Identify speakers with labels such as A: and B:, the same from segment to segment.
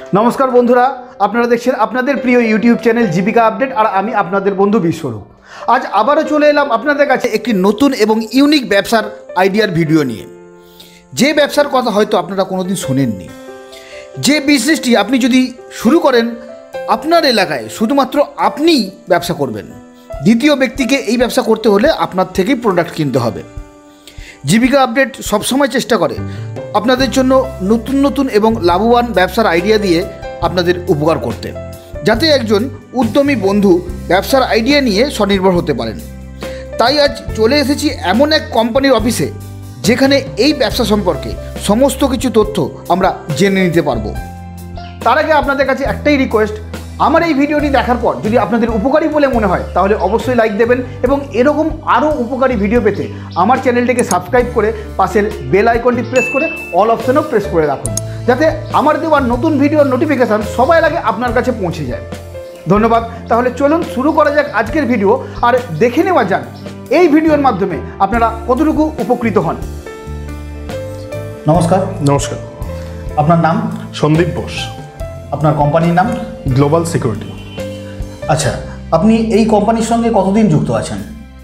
A: नमस्कार बंधुरा আপনারা দেখছেন আপনাদের প্রিয় ইউটিউব চ্যানেল জীবিকা আপডেট আর আমি আপনাদের বন্ধু বিশ্বরূপ। আজ আবারও চলে এলাম আপনাদের কাছে একটি নতুন এবং ইউনিক ব্যবসার আইডিয়ার ভিডিও নিয়ে। যে ব্যবসার কথা হয়তো আপনারা কোনোদিন শোনেননি, যে বিজনেসটি আপনি যদি শুরু করেন আপনার এলাকায় শুধুমাত্র আপনিই ব্যবসা করবেন, দ্বিতীয় ব্যক্তিকে এই ব্যবসা করতে হলে আপনার থেকেই প্রোডাক্ট কিনতে হবে। জীবিকা আপডেট সবসময় চেষ্টা করে আপনাদের জন্য নতুন নতুন এবং লাভবান ব্যবসার আইডিয়া দিয়ে আপনাদের উপকার করতে, যাতে একজন উদ্যমী বন্ধু ব্যবসার আইডিয়া নিয়ে স্বনির্ভর হতে পারেন। তাই আজ চলে এসেছি এমন এক কোম্পানির অফিসে যেখানে এই ব্যবসা সম্পর্কে সমস্ত কিছু তথ্য আমরা জেনে নিতে পারবো। তার আগে আপনাদের কাছে একটাই রিকোয়েস্ট, আমার এই ভিডিওটি দেখার পর যদি আপনাদের উপকারী বলে মনে হয় তাহলে অবশ্যই লাইক দেবেন এবং এরকম আরও উপকারী ভিডিও পেতে আমার চ্যানেলটিকে সাবস্ক্রাইব করে পাশের বেল আইকনটি প্রেস করে অল অপশনও প্রেস করে রাখুন, যাতে আমার দেওয়ার নতুন ভিডিওর নোটিফিকেশান সবার আগে আপনার কাছে পৌঁছে যায়। ধন্যবাদ। তাহলে চলুন শুরু করা যাক আজকের ভিডিও আর দেখে নেওয়া যাক এই ভিডিওর মাধ্যমে আপনারা কতটুকু উপকৃত হন। নমস্কার।
B: নমস্কার।
A: আপনার নাম?
B: সন্দীপ বোস।
A: আপনার কোম্পানির নাম?
B: Global security.
A: আচ্ছা, আপনি এই কোম্পানির সঙ্গে কতদিন যুক্ত আছেন?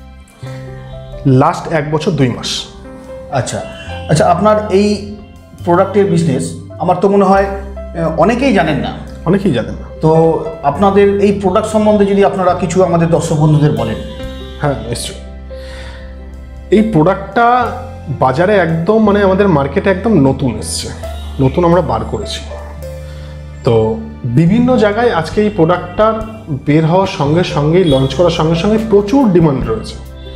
B: লাস্ট 1 বছর 2 মাস।
A: আচ্ছা আচ্ছা, আপনার এই প্রোডাক্টের বিজনেস আমার তো মনে হয় অনেকেই জানেন না।
B: অনেকেই জানেন না।
A: তো আপনাদের এই প্রোডাক্ট সম্বন্ধে যদি আপনারা কিছু আমাদের দর্শক বন্ধুদের বলেন।
B: হ্যাঁ, নিশ্চয়ই। এই প্রোডাক্টটা বাজারে একদম আমাদের মার্কেটে একদম নতুন এসছে, নতুন আমরা বার করেছি। তো বিভিন্ন জায়গায় আজকে এই প্রোডাক্টটার বের হওয়ার সঙ্গে সঙ্গেই লঞ্চ করার সঙ্গে সঙ্গে প্রচুর ডিমান্ড রয়েছে।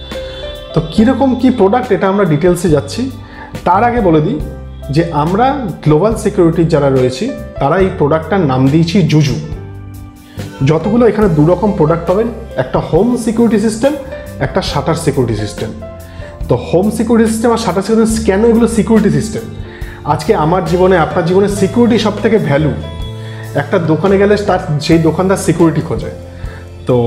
B: তো কীরকম কী প্রোডাক্ট এটা আমরা ডিটেলসে যাচ্ছি। তার আগে বলে দিই যে আমরা গ্লোবাল সিকিউরিটির যারা রয়েছি তারা এই প্রোডাক্টটার নাম দিয়েছি জুজু। যতগুলো এখানে 2 রকম প্রোডাক্ট পাবেন, একটা হোম সিকিউরিটি সিস্টেম, একটা শাটার সিকিউরিটি সিস্টেম। তো হোম সিকিউরিটি সিস্টেম আর শাটার সিকিউরিটি, কেন এগুলো সিকিউরিটি সিস্টেম? আজকে আমার জীবনে আপনার জীবনে সিকিউরিটি সব থেকে ভ্যালু। একটা দোকানে গেলে তার সেই দোকানদার সিকিউরিটি খোঁজে। তো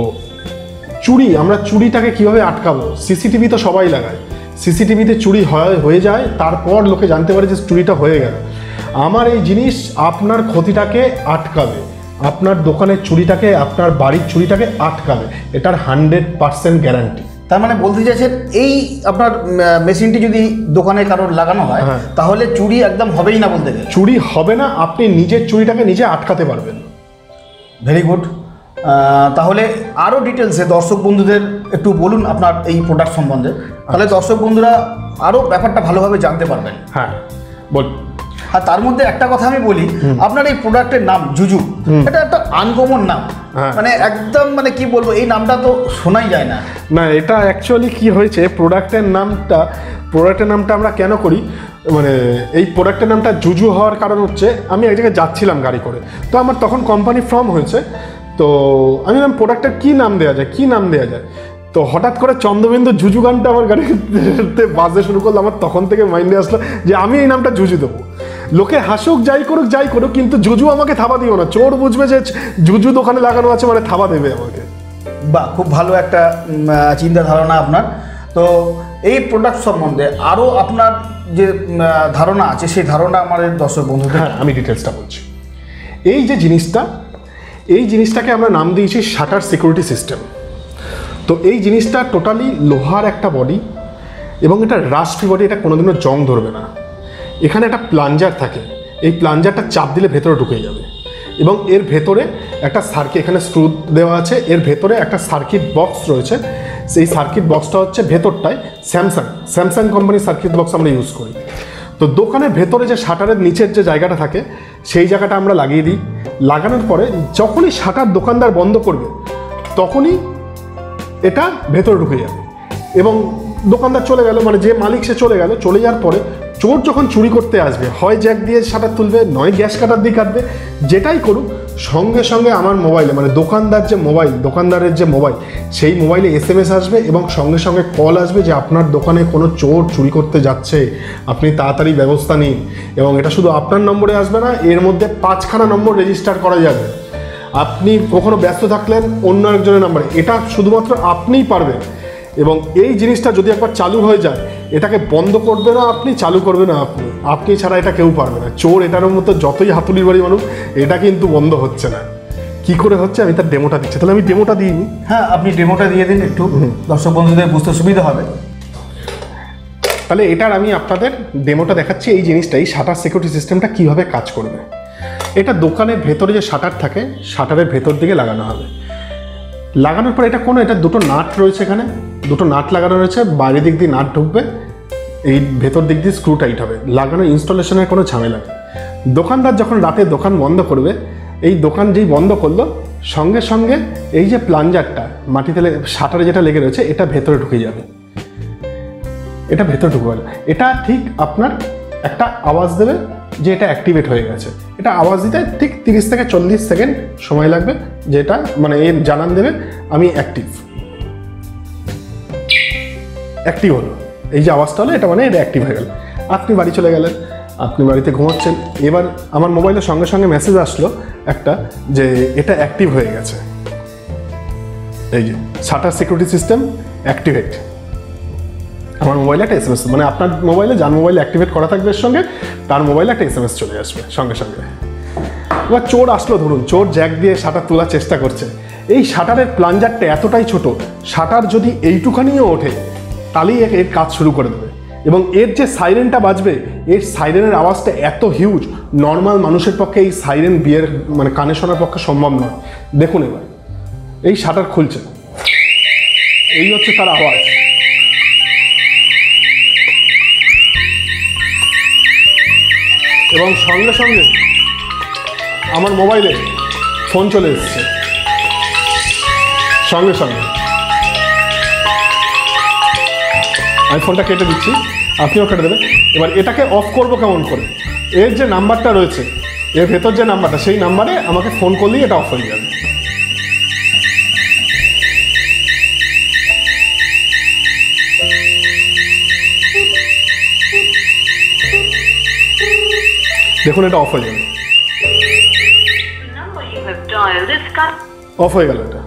B: চুরি, আমরা চুরিটাকে কিভাবে আটকাবো? সিসিটিভি তো সবাই লাগায়, সিসিটিভিতে চুরি হয়ে যায়, তারপর লোকে জানতে পারে যে চুরিটা হয়ে গেল। আমার এই জিনিস আপনার ক্ষতিটাকে আটকাবে, আপনার দোকানের চুরিটাকে, আপনার বাড়ির চুরিটাকে আটকাবে, এটার 100% গ্যারান্টি।
A: তার মানে বলতে চাইছেন এই আপনার মেশিনটি যদি দোকানে কারোর লাগানো হয় তাহলে চুরি একদম হবেই না, বলতে গেলে
B: চুরি হবে না, আপনি নিজের চুরিটাকে নিজে আটকাতে পারবেন।
A: Very good. তাহলে আরও ডিটেলসে দর্শক বন্ধুদের একটু বলুন আপনার এই প্রোডাক্ট সম্বন্ধে, তাহলে দর্শক বন্ধুরা আরও ব্যাপারটা ভালোভাবে জানতে পারবেন।
B: হ্যাঁ, বল।
A: আর তার মধ্যে একটা কথা আমি বলি, আপনার এই প্রোডাক্টের নাম জুজু, এটা একটা আনকমন নাম। মানে একদম কি বলবো, এই নামটা তো শোনাই যায় না।
B: না, এটা অ্যাকচুয়ালি কি হয়েছে, প্রোডাক্টের নামটা আমরা কেন করি, এই প্রোডাক্টের নামটা জুজু হওয়ার কারণ হচ্ছে আমি এক জায়গায় যাচ্ছিলাম গাড়ি করে, তো আমার তখন কোম্পানি ফর্ম হয়েছে। তো আমি বললাম প্রোডাক্টের কী নাম দেওয়া যায়। তো হঠাৎ করে চন্দ্রবিন্দু জুজু গানটা আমার গাড়িতে বাজতে শুরু করলো। আমার তখন থেকে মাইন্ডে আসলো যে আমি এই নামটা জুজু দেবো। লোকে হাসুক, যাই করুক, কিন্তু জুজু আমাকে থাবা দিও না। চোর বুঝবে যে জুজু দোকানে লাগানো আছে, থাবা দেবে আমাকে।
A: বাহ, খুব ভালো একটা চিন্তা ধারণা আপনার। তো এই প্রোডাক্ট সম্বন্ধে আরও আপনার যে ধারণা আছে সেই ধারণা আমাদের দর্শক বন্ধুদের।
B: হ্যাঁ, আমি ডিটেলসটা বলছি। এই জিনিসটাকে আমরা নাম দিয়েছি শাটার সিকিউরিটি সিস্টেম। তো এই জিনিসটা টোটালি লোহার একটা বডি এবং এটা রাস্ট ফ্রি বডি, এটা কোনোদিনও জং ধরবে না। এখানে একটা প্লাঞ্জার থাকে, এই প্লাঞ্জারটা চাপ দিলে ভেতরে ঢুকে যাবে এবং এর ভেতরে একটা সার্কিট, এখানে স্ক্রু দেওয়া আছে, এর ভেতরে একটা সার্কিট বক্স রয়েছে। সেই সার্কিট বক্সটা হচ্ছে ভেতরটায় স্যামসাং কোম্পানির সার্কিট বক্স আমরা ইউজ করি। তো দোকানের ভেতরে যে শাটারের নিচের যে জায়গাটা থাকে সেই জায়গাটা আমরা লাগিয়ে দিই। লাগানোর পরে যখনই শাটার দোকানদার বন্ধ করবে তখনই এটা ভেতরে ঢুকে যাবে এবং দোকানদার চলে গেল, যে মালিক সে চলে যাওয়ার পরে চোর যখন চুরি করতে আসবে, হয় জ্যাক দিয়ে শাটার তুলবে, নয় গ্যাস কাটার দিয়ে কাটবে, যেটাই করুক সঙ্গে সঙ্গে আমার মোবাইলে দোকানদারের যে মোবাইল, সেই মোবাইলে SMS আসবে এবং সঙ্গে সঙ্গে কল আসবে যে আপনার দোকানে কোনো চোর চুরি করতে যাচ্ছে, আপনি তাড়াতাড়ি ব্যবস্থা নিন। এবং এটা শুধু আপনার নম্বরে আসবে না, এর মধ্যে 5খানা নম্বর রেজিস্টার করা যাবে। আপনি কখনো ব্যস্ত থাকলেন অন্য একজনের নাম্বারে, এটা শুধুমাত্র আপনিই পারবেন। এবং এই জিনিসটা যদি একবার চালু হয়ে যায়, এটাকে বন্ধ করবে না আপনি, চালু করবে না আপনি ছাড়া এটা কেউ পারবে না। চোর এটার মতো যতই হাতুড়ির বাড়ি মানুষ, এটা কিন্তু বন্ধ হচ্ছে না। কি করে হচ্ছে আমি তার ডেমোটা দিচ্ছি, তাহলে আমি ডেমোটা দিইনি।
A: হ্যাঁ, আপনি ডেমোটা দিয়ে দিন, একটু দর্শক বন্ধুদের বুঝতে সুবিধা হবে।
B: তাহলে এটার আমি আপনাদের ডেমোটা দেখাচ্ছি, এই জিনিসটাই শাটার সিকিউরিটি সিস্টেমটা কীভাবে কাজ করবে। এটা দোকানের ভেতরে যে শাটার থাকে, শাটারের ভেতর দিকে লাগানো হবে। লাগানোর পর এটা এটা দুটো নাট রয়েছে, এখানে দুটো নাট লাগানো রয়েছে, বাইরের দিক দিয়ে নাট ঢুকবে, এই ভেতর দিক দিয়ে স্ক্রু টাইট হবে। লাগানো ইনস্টলেশনের কোনো ঝামেলা নেই। দোকানদার যখন রাতে দোকান বন্ধ করবে, এই দোকান যেই বন্ধ করলো সঙ্গে সঙ্গে এই যে প্লাঞ্জারটা মাটিতে শাটারে যেটা লেগে রয়েছে এটা ভেতরে ঢুকে যাবে। এটা ভেতরে ঢুকে গেল, এটা ঠিক আপনার একটা আওয়াজ দেবে যে এটা অ্যাক্টিভেট হয়ে গেছে। এটা আওয়াজ দিতে ঠিক 30 থেকে 40 সেকেন্ড সময় লাগবে, যেটা মানে এর জানান দেবে আমি অ্যাক্টিভ হলো। এই যে আওয়াজটা হলো এটা মানে এটা অ্যাক্টিভ হয়ে গেল। আপনি বাড়ি চলে গেলেন, আপনি বাড়িতে ঘুমাচ্ছেন, এবার আমার মোবাইলের সঙ্গে সঙ্গে মেসেজ আসলো একটা যে এটা অ্যাক্টিভ হয়ে গেছে, এই যে শাটার সিকিউরিটি সিস্টেম অ্যাক্টিভেট। আমার মোবাইলে একটা SMS, মানে আপনার মোবাইলে যার মোবাইলে অ্যাক্টিভেট করা থাকবে এর সঙ্গে তার মোবাইলে একটা SMS চলে আসবে সঙ্গে সঙ্গে। এবার চোর আসলো, ধরুন চোর জ্যাক দিয়ে শাটার তোলার চেষ্টা করছে। এই শাটারের প্লাঞ্জারটা এতটাই ছোট, শাটার যদি এইটুখানিও ওঠে তাহলেই এর কাজ শুরু করে দেবে। এবং এর যে সাইরেনটা বাজবে, এর সাইরেনের আওয়াজটা এত হিউজ, নর্মাল মানুষের পক্ষে এই সাইরেন বিয়ের মানে কানে শোনার পক্ষে সম্ভব নয়। দেখুন এবার এই শাটার খুলছে, এই হচ্ছে তার আওয়াজ। এবং সঙ্গে সঙ্গে আমার মোবাইলে ফোন চলে এসছে সঙ্গে সঙ্গে। আমি ফোনটা কেটে দিচ্ছি, আপনিও কেটে দেবেন। এবার এটাকে অফ করবো কেমন করে? এর যে নাম্বারটা রয়েছে, এর ভেতর যে নাম্বারটা, সেই নাম্বারে আমাকে ফোন করলেই এটা অফ হয়ে যাবে। দেখুন এটা অফ হয়ে যাবে, অফ হয়ে গেল এটা।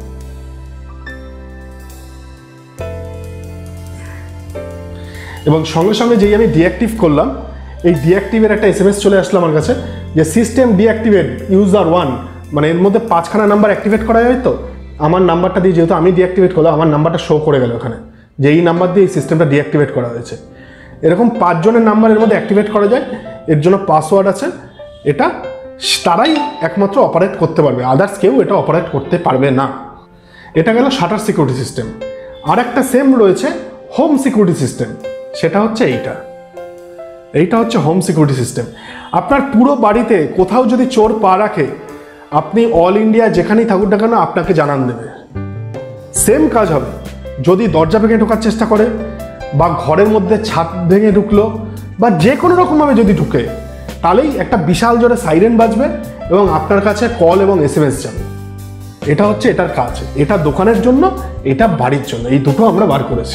B: এবং সঙ্গে সঙ্গে যেই আমি ডিঅ্যাক্টিভ করলাম, এই ডিঅ্যাক্টিভের একটা SMS চলে আসলো আমার কাছে যে সিস্টেম ডিঅ্যাক্টিভেট ইউজার 1, মানে এর মধ্যে 5খানা নাম্বার অ্যাক্টিভেট করা যায়। তো আমার নাম্বারটা দিয়ে যেহেতু আমি ডিঅ্যাক্টিভেট করলাম, আমার নাম্বারটা শো করে গেল ওখানে যে এই নাম্বার দিয়ে এই সিস্টেমটা ডিঅ্যাক্টিভেট করা হয়েছে। এরকম 5 জনের নাম্বার এর মধ্যে অ্যাক্টিভেট করা যায়, এর জন্য পাসওয়ার্ড আছে। এটা তারাই একমাত্র অপারেট করতে পারবে, আদার্স কেউ এটা অপারেট করতে পারবে না। এটা গেল শাটার সিকিউরিটি সিস্টেম। আর একটা সেম রয়েছে হোম সিকিউরিটি সিস্টেম, সেটা হচ্ছে এইটা হচ্ছে হোম সিকিউরিটি সিস্টেম। আপনার পুরো বাড়িতে কোথাও যদি চোর পা রাখে, আপনি অল ইন্ডিয়া যেখানেই থাকুন না কেন আপনাকে জানান দেবে। সেম কাজ হবে যদি দরজা ভেঙে ঢোকার চেষ্টা করে, বা ঘরের মধ্যে ছাদ ভেঙে ঢুকলো, বা যে কোনো রকমভাবে যদি ঢুকে, তাহলেই একটা বিশাল জোরে সাইরেন বাজবে এবং আপনার কাছে কল এবং SMS যাবে। এটা হচ্ছে এটার কাজ। এটা দোকানের জন্য, এটা বাড়ির জন্য, এই দুটো আমরা বার করেছি।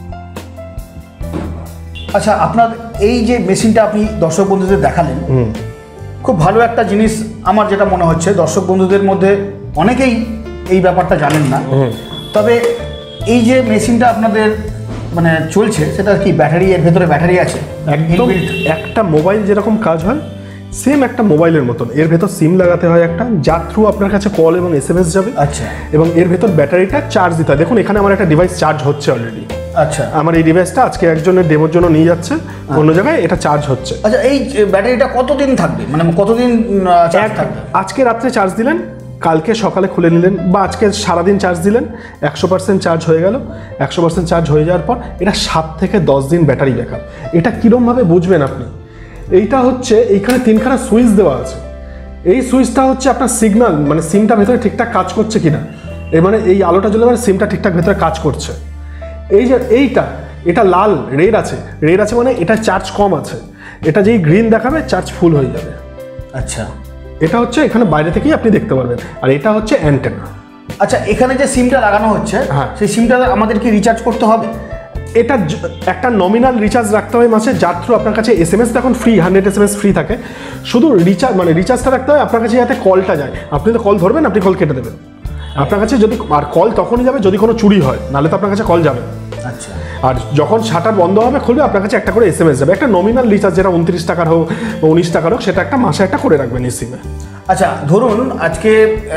A: আচ্ছা, আপনার এই যে মেশিনটা আপনি দর্শক বন্ধুদের দেখালেন, খুব ভালো একটা জিনিস। আমার যেটা মনে হচ্ছে দর্শক বন্ধুদের মধ্যে অনেকেই এই ব্যাপারটা জানেন না। তবে এই যে মেশিনটা আপনাদের মানে চলছে, সেটা কি ব্যাটারি, এর ভেতরে ব্যাটারি আছে?
B: একদম একটা মোবাইল যেরকম কাজ হয় সেম একটা মোবাইলের মতন। এর ভেতর সিম লাগাতে হয় একটা, যার থ্রু আপনার কাছে কল এবং SMS যাবে।
A: আচ্ছা।
B: এবং এর ভেতর ব্যাটারিটা চার্জ দিতে হয়। দেখুন এখানে আমার একটা ডিভাইস চার্জ হচ্ছে অলরেডি।
A: আচ্ছা।
B: আমার এই ডিভাইসটা আজকে একজনের ডেমোর জন্য নিয়ে যাচ্ছে অন্য জায়গায়, এটা চার্জ হচ্ছে।
A: আচ্ছা, এই ব্যাটারিটা কতদিন থাকবে, মানে কতদিন চার্জ থাকবে?
B: আজকে রাত্রে চার্জ দিলেন, কালকে সকালে খুলে নিলেন, বা আজকে সারাদিন চার্জ দিলেন, 100% চার্জ হয়ে গেল। 100% চার্জ হয়ে যাওয়ার পর এটা 7 থেকে 10 দিন ব্যাটারি ব্যাকআপ। এটা কীরকমভাবে বুঝবেন আপনি? এইটা হচ্ছে এইখানে 3খানা সুইচ দেওয়া আছে। এই সুইচটা হচ্ছে আপনার সিগন্যাল, মানে সিমটা ভেতরে ঠিকঠাক কাজ করছে কিনা, এর মানে এই আলোটা জ্বলে মানে সিমটা ঠিকঠাক ভেতরে কাজ করছে। এই যে এটা লাল রেড আছে মানে এটা চার্জ কম আছে। এটা যেই গ্রিন দেখাবে চার্জ ফুল হয়ে যাবে।
A: আচ্ছা,
B: এটা হচ্ছে এখানে বাইরে থেকেই আপনি দেখতে পারবেন। আর এটা হচ্ছে অ্যান্টেনা।
A: আচ্ছা, এখানে যে সিমটা লাগানো হচ্ছে,
B: হ্যাঁ,
A: সেই সিমটা আমাদের কি রিচার্জ করতে হবে?
B: এটা একটা নমিনাল রিচার্জ রাখতে হয় মাসে, যার থ্রু আপনার কাছে SMS এখন ফ্রি, 100 SMS ফ্রি থাকে। শুধু রিচার্জটা রাখতে হয় আপনার কাছে, যাতে কলটা যায়। আপনি তো কল ধরবেন, আপনি কল কেটে দেবেন। আপনার কাছে যদি, আর কল তখনই যাবে যদি কোনো চুরি হয়, নাহলে তো আপনার কাছে কল যাবে।
A: আচ্ছা।
B: আর যখন শাটার বন্ধ হবে খুলবে, আপনার কাছে একটা করে SMS যাবে। একটা নমিনাল রিচার্জ, যেটা 29 টাকার হোক বা 19 টাকার হোক, সেটা একটা মাসে একটা করে রাখবেন এই সিমে।
A: আচ্ছা ধরুন আজকে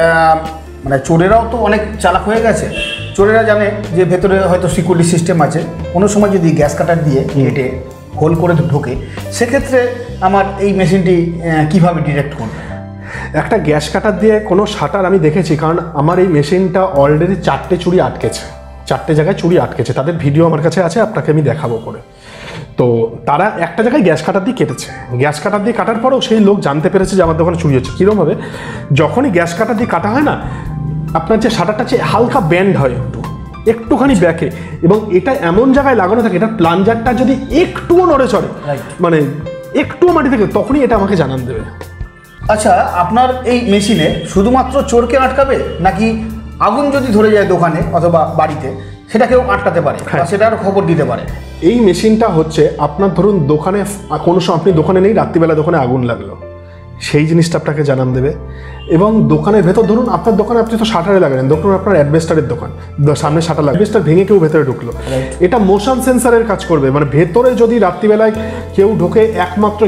A: মানে চোরেরাও তো অনেক চালাক হয়ে গেছে, চোরেরা জানে যে ভেতরে হয়তো সিকিউরিটি সিস্টেম আছে, কোনো সময় যদি গ্যাস কাটার দিয়ে কেটে হোল করে ঢোকে, সেক্ষেত্রে আমার এই মেশিনটি কিভাবে ডিটেক্ট করবে?
B: একটা গ্যাস কাটার দিয়ে কোনো শাটার আমি দেখেছি, কারণ আমার এই মেশিনটা অলরেডি 4টে চুরি আটকেছে, 4টে জায়গায় চুরি আটকেছে, তাদের ভিডিও আমার কাছে আছে, আপনাকে আমি দেখাবো পরে। তো তারা একটা জায়গায় গ্যাস কাটার দিয়ে কেটেছে, গ্যাস কাটার দিয়ে কাটার পরেও সেই লোক জানতে পেরেছে যে আমার দোকানে চুরি হচ্ছে। কীরকমভাবে, যখনই গ্যাস কাটার দিয়ে কাটা হয় না, আপনার যে শাটারটা আছে হালকা ব্যান্ড হয় একটুখানি ব্যাকে, এবং এটা এমন জায়গায় লাগানো থাকে, এটা প্লাঞ্জারটা যদি একটুও নড়ে চড়ে, মানে একটুও মাটি থেকে, তখনই এটা আমাকে জানান দেবে।
A: আচ্ছা, আপনার এই মেশিনে শুধুমাত্র চোরকে আটকাবে, নাকি আগুন যদি ধরে যায় দোকানে অথবা বাড়িতে সেটাকেও আটকাতে পারে, সেটার খবর দিতে পারে?
B: এই মেশিনটা হচ্ছে আপনার ধরুন দোকানে কোনো সময় আপনি দোকানে নেই, রাত্রিবেলা দোকানে আগুন লাগলো, সেই জিনিসটা আপনাকে জানান দেবে। এবং দোকানের ভেতর ধরুন আপনার দোকানে আপনি তো শাটারে লাগালেন, ধরুন আপনার অ্যাডভেস্টারের দোকান, সামনে শাটার লাগবে, অ্যাডভেস্টার ভেঙে কেউ ভেতরে ঢুকলো, এটা মোশন সেন্সারের কাজ করবে। মানে ভেতরে যদি রাত্রিবেলায় কেউ ঢোকে, একমাত্র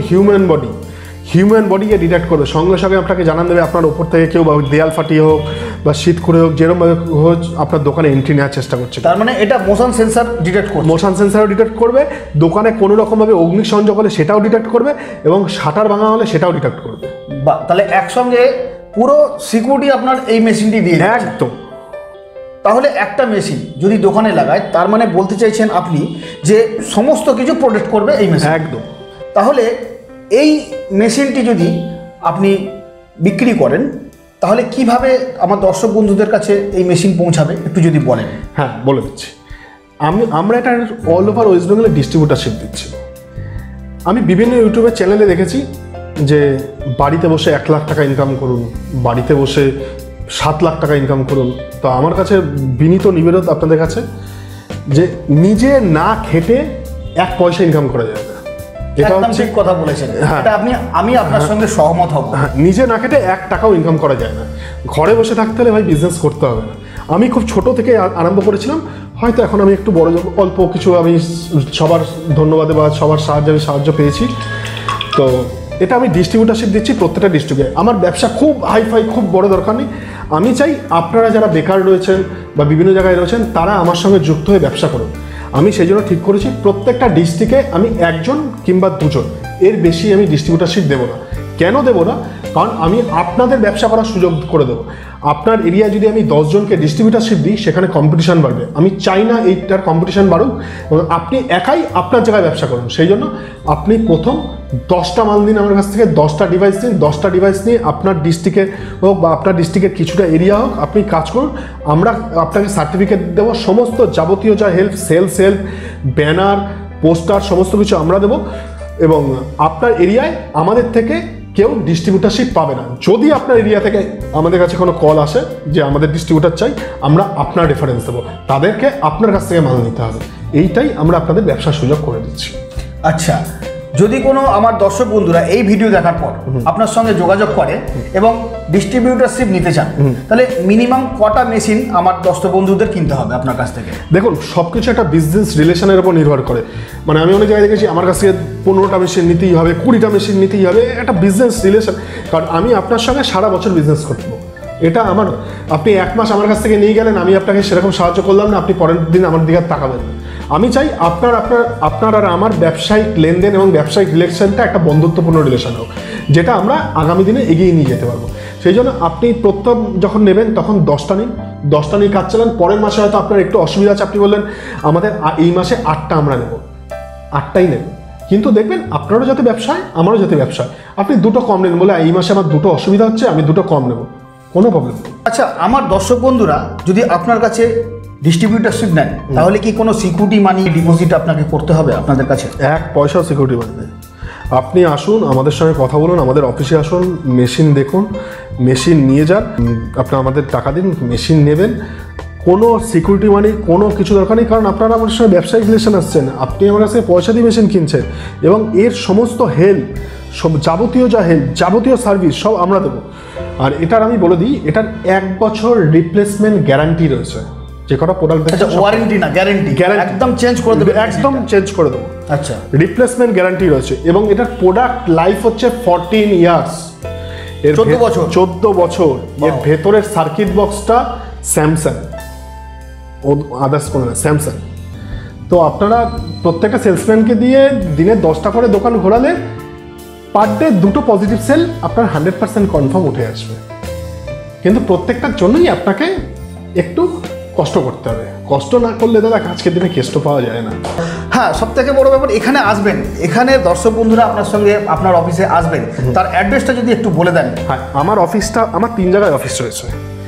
B: হিউম্যান বডিকে ডিটেক্ট করবে, সঙ্গে সঙ্গে আপনাকে জানান দেবে। আপনার ওপর থেকে কেউ বা দেয়াল ফাটিয়ে হোক বা শীত করে হোক, যেরকমভাবে হোক আপনার দোকানে এন্ট্রি নেওয়ার চেষ্টা করছে,
A: তার মানে এটা মোশন সেন্সার ডিটেক্ট করবে,
B: মোশন সেন্সারও ডিটেক্ট করবে, দোকানে কোনো রকমভাবে অগ্নিসংযোগ হলে সেটাও ডিটেক্ট করবে, এবং শাটার ভাঙা হলে সেটাও ডিটেক্ট করবে।
A: বা তাহলে একসঙ্গে পুরো সিকিউরিটি আপনার এই মেশিনটি দিয়ে
B: একদম।
A: তাহলে একটা মেশিন যদি দোকানে লাগায়, তার মানে বলতে চাইছেন আপনি যে সমস্ত কিছু প্রোটেক্ট করবে এই মেশিন?
B: একদম।
A: তাহলে এই মেশিনটি যদি আপনি বিক্রি করেন, তাহলে কিভাবে আমার দর্শক বন্ধুদের কাছে এই মেশিন পৌঁছাবে একটু যদি বলেন।
B: হ্যাঁ, বলে দিচ্ছি। আমরা এটা অল ওভার ওয়েস্ট বেঙ্গলে ডিস্ট্রিবিউটারশিপ দিচ্ছি। আমি বিভিন্ন ইউটিউবের চ্যানেলে দেখেছি যে বাড়িতে বসে 1 লাখ টাকা ইনকাম করুন, বাড়িতে বসে 7 লাখ টাকা ইনকাম করুন। তো আমার কাছে বিনীত নিবেদন আপনাদের কাছে যে নিজে না খেটে 1 পয়সা ইনকাম করা যাবে না।
A: এটা ঠিক কথা বলেছেন, এটা আমি আপনার সঙ্গে সহমত হব।
B: নিজে না খেটে 1 টাকাও ইনকাম করা যায় না। ঘরে বসে থাকতে হলে ভাই বিজনেস করতে হবে না। আমি খুব ছোট থেকে আরম্ভ করেছিলাম, হয়তো এখন আমি একটু বড়, অল্প কিছু আমি সবার ধন্যবাদে বা সবার সাহায্যে আমি সাহায্য পেয়েছি। তো এটা আমি ডিস্ট্রিবিউটারশিপ দিচ্ছি প্রত্যেকটা ডিস্ট্রিক্টে। আমার ব্যবসা খুব হাইফাই, খুব বড় দরকার নেই। আমি চাই আপনারা যারা বেকার রয়েছেন বা বিভিন্ন জায়গায় রয়েছেন, তারা আমার সঙ্গে যুক্ত হয়ে ব্যবসা করুন। আমি সেই জন্য ঠিক করেছি প্রত্যেকটা ডিস্ট্রিক্টে আমি 1জন কিংবা 2জন, এর বেশি আমি ডিস্ট্রিবিউটারশিপ দেবো না। কেন দেবো না? কারণ আমি আপনাদের ব্যবসা করার সুযোগ করে দেবো। আপনার এরিয়ায় যদি আমি 10 জনকে ডিস্ট্রিবিউটারশিপ দিই, সেখানে কম্পিটিশান বাড়বে। আমি চাই না এইটার কম্পিটিশান বাড়ুক, এবং আপনি একাই আপনার জায়গায় ব্যবসা করুন। সেই জন্য আপনি প্রথম 10টা মাল দিন আমার কাছ থেকে, 10টা ডিভাইস দিন। 10টা ডিভাইস নিয়ে আপনার ডিস্ট্রিক্টে হোক বা আপনার ডিস্ট্রিক্টের কিছুটা এরিয়া হোক, আপনি কাজ করুন। আমরা আপনাকে সার্টিফিকেট দেবো, সমস্ত যাবতীয় যা help, sales help, banner, poster, সমস্ত কিছু আমরা দেবো। এবং আপনার এরিয়ায় আমাদের থেকে কেউ ডিস্ট্রিবিউটারশিপ পাবে না। যদি আপনার এরিয়া থেকে আমাদের কাছে কোনো কল আসে যে আমাদের ডিস্ট্রিবিউটার চাই, আমরা আপনার রেফারেন্স দেবো, তাদেরকে আপনার কাছ থেকে মাল নিতে হবে। এইটাই আমরা আপনাদের ব্যবসার সুযোগ করে দিচ্ছি।
A: আচ্ছা, যদি কোনো আমার দর্শক বন্ধুরা এই ভিডিও দেখার পর আপনার সঙ্গে যোগাযোগ করে এবং ডিস্ট্রিবিউটারশিপ নিতে চান, তাহলে মিনিমাম কটা মেশিন আমার দর্শক বন্ধুদের কিনতে হবে আপনার কাছ থেকে?
B: দেখুন, সব কিছু একটা বিজনেস রিলেশনের উপর নির্ভর করে। মানে আমি অনেক জায়গায় দেখেছি আমার কাছ থেকে 15টা মেশিন নিতেই হবে, 20টা মেশিন নিতেই হবে, একটা বিজনেস রিলেশন। কারণ আমি আপনার সঙ্গে সারা বছর বিজনেস করবো, এটা আমার। আপনি 1 মাস আমার কাছ থেকে নিয়ে গেলেন, আমি আপনাকে সেরকম সাহায্য করলাম না, আপনি পরের দিন আমার দিকে তাকাবেন না। আমি চাই আপনার আর আমার ব্যবসায়িক লেনদেন এবং ব্যবসায়িক রিলেশনটা একটা বন্ধুত্বপূর্ণ রিলেশন হোক, যেটা আমরা আগামী দিনে এগিয়ে নিয়ে যেতে পারবো। সেই জন্য আপনি প্রথম যখন নেবেন তখন 10টা নিন, 10টা নিয়ে কাজ চালান। পরের মাসে হয়তো আপনার একটু অসুবিধা আছে, আপনি বললেন আমাদের এই মাসে 8টা আমরা নেব, 8টাই নেব। কিন্তু দেখবেন আপনারও যাতে ব্যবসায়, আমারও যাতে ব্যবসায়। আপনি 2টো কম নেন, বলে এই মাসে আমার 2টো অসুবিধা হচ্ছে, আমি 2টো কম নেব, কোনো প্রবলেম নেই।
A: আচ্ছা, আমার দর্শক বন্ধুরা যদি আপনার কাছে ডিস্ট্রিবিউটারশিপ নেন, তাহলে কি কোনো সিকিউরিটি মানি ডিপোজিট আপনাকে করতে হবে আপনাদের কাছে?
B: 1 পয়সাও সিকিউরিটি মানি নেই। আপনি আসুন, আমাদের সঙ্গে কথা বলুন, আমাদের অফিসে আসুন, মেশিন দেখুন, মেশিন নিয়ে যান, আপনি আমাদের টাকা দিন, মেশিন নেবেন। কোনো সিকিউরিটি মানি কোনো কিছু দরকার নেই, কারণ আপনারা আমার সঙ্গে ব্যবসায়িক রিলেশন আসছেন, আপনি আমার কাছে পয়সা দিয়ে মেশিন কিনছেন, এবং এর সমস্ত হেল্প, সব যাবতীয় যা হেল্প, যাবতীয় সার্ভিস সব আমরা দেবো। আর এটার আমি বলে দিই, এটার 1 বছর রিপ্লেসমেন্ট গ্যারান্টি রয়েছে। যে কটা প্রোডাক্ট দেখছেন,
A: ওয়ারেন্টি না গ্যারান্টি, একদম চেঞ্জ করে দেবে,
B: একদম চেঞ্জ করে দেবো।
A: আচ্ছা,
B: রিপ্লেসমেন্ট গ্যারান্টি রয়েছে, এবং এটার প্রোডাক্ট লাইফ হচ্ছে 14 ইয়ার্স। এর
A: 14 বছর
B: 14 বছর। এর ভেতরের সার্কিট বক্সটা স্যামসাং, ও আদার্স কোনো না, স্যামসাং। তো আপনারা প্রত্যেকটা সেলসম্যানকে দিয়ে দিনে 10টা করে দোকান ঘোরালে পার ডে 2টো পজিটিভ সেল আপনার 100% কনফার্ম উঠে আসবে। কিন্তু প্রত্যেকটার জন্যই আপনাকে একটু কষ্ট করতে হবে। কষ্ট না করলে দাদা আজকের দিনে কেষ্ট পাওয়া যায় না।
A: হ্যাঁ, সব থেকে বড় ব্যাপার এখানে আসবেন, এখানে দর্শক বন্ধুরা আপনার সঙ্গে আপনার অফিসে আসবেন, তার অ্যাড্রেসটা যদি একটু বলে দেন।
B: হ্যাঁ, আমার অফিসটা, আমার 3 জায়গায় অফিস রয়েছে।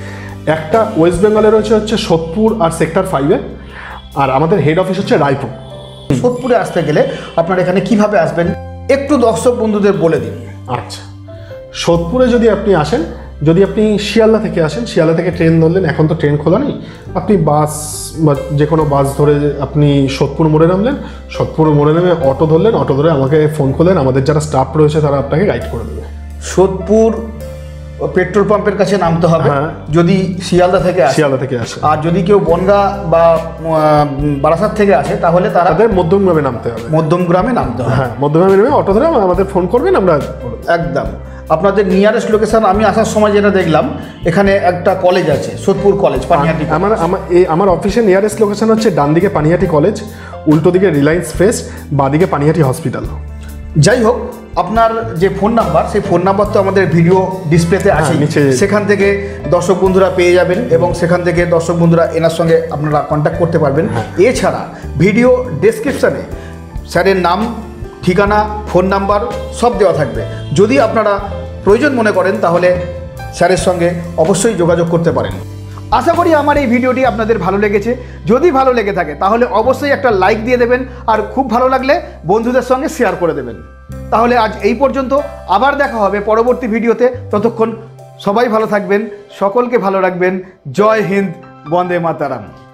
B: একটা ওয়েস্ট বেঙ্গলে রয়েছে হচ্ছে সোদপুর আর সেক্টর 5-এ, আর আমাদের হেড অফিস হচ্ছে রায়পুর।
A: সোদপুরে আসতে গেলে আপনার এখানে কিভাবে আসবেন একটু দর্শক বন্ধুদের বলে দিন।
B: আচ্ছা, সোদপুরে যদি আপনি আসেন, যদি আপনি শিয়ালদা থেকে আসেন, শিয়ালদা থেকে ট্রেন ধরলেন, এখন তো ট্রেন খোলা নেই, আপনি বাস বা যে কোনো বাস ধরে আপনি সোদপুর মোড়ে নামলেন, সোদপুর মোড়ে নেমে অটো ধরলেন, অটো ধরে আমাকে ফোন করলেন, আমাদের যারা স্টাফ রয়েছে তারা আপনাকে গাইড করে দেবে।
A: সোদপুর পেট্রোল পাম্পের কাছে নামতে হবে যদি শিয়ালদা থেকে আসে, আর যদি কেউ বনগা বা বারাসাত থেকে আসে তাহলে তাদের
B: মধ্যমগ্রামে নামতে হবে।
A: হ্যাঁ,
B: মধ্যমগ্রামে নেমে অটো ধরে আমাদের ফোন করবেন, আমরা
A: একদম আপনাদের নিয়ারেস্ট লোকেশন। আমি আসার সময় যেটা দেখলাম, এখানে একটা কলেজ আছে, সোদপুর কলেজ, পানিহাটি।
B: আমার অফিসের নিয়ারেস্ট লোকেশন হচ্ছে ডান দিকে পানিহাটি কলেজ, উল্টো দিকে রিলায়েন্স ফ্রেশ, বাঁদিকে পানিহাটি হসপিটাল।
A: যাই হোক, আপনার যে ফোন নাম্বার, সেই ফোন নাম্বার তো আমাদের ভিডিও ডিসপ্লেতে আছে, সেখান থেকে দর্শক বন্ধুরা পেয়ে যাবেন এবং সেখান থেকে দর্শক বন্ধুরা এনার সঙ্গে আপনারা কন্ট্যাক্ট করতে পারবেন। এছাড়া ভিডিও ডেসক্রিপশানে স্যারের নাম, ঠিকানা, ফোন নাম্বার সব দেওয়া থাকবে। যদি আপনারা প্রয়োজন মনে করেন তাহলে স্যারের সঙ্গে অবশ্যই যোগাযোগ করতে পারেন। আশা করি আমার এই ভিডিওটি আপনাদের ভালো লেগেছে। যদি ভালো লেগে থাকে তাহলে অবশ্যই একটা লাইক দিয়ে দেবেন, আর খুব ভালো লাগলে বন্ধুদের সঙ্গে শেয়ার করে দেবেন। তাহলে আজ এই পর্যন্ত, আবার দেখা হবে পরবর্তী ভিডিওতে। ততক্ষণ সবাই ভালো থাকবেন, সকলকে ভালো রাখবেন। জয় হিন্দ, বন্দে মাতারাম।